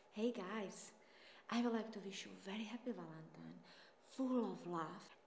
Hey guys, I would like to wish you a very happy Valentine, full of love